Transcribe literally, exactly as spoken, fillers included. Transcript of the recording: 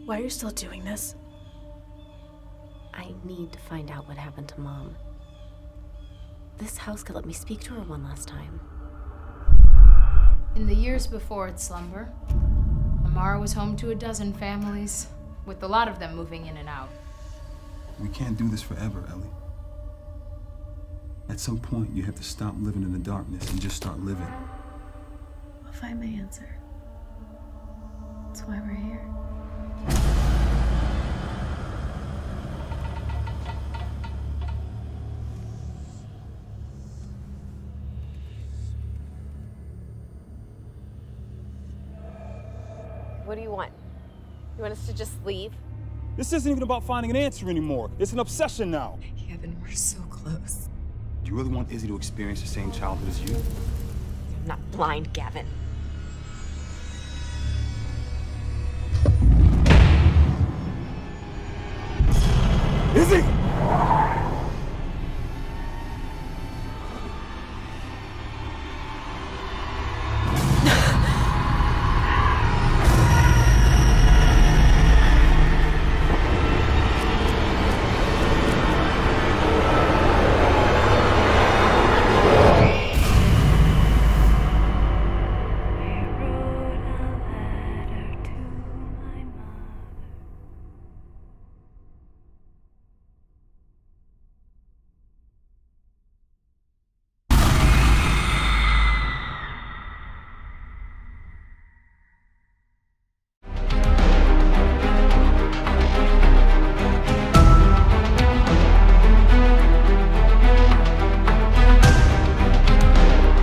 Why are you still doing this? I need to find out what happened to Mom. This house could let me speak to her one last time. In the years before its slumber, Amara was home to a dozen families, with a lot of them moving in and out. We can't do this forever, Ellie. At some point, you have to stop living in the darkness and just start living. We'll find the answer. That's why we're here. What do you want? You want us to just leave? This isn't even about finding an answer anymore. It's an obsession now. Kevin, we're so close. Do you really want Izzy to experience the same childhood as you? I'm not blind, Gavin. Izzy!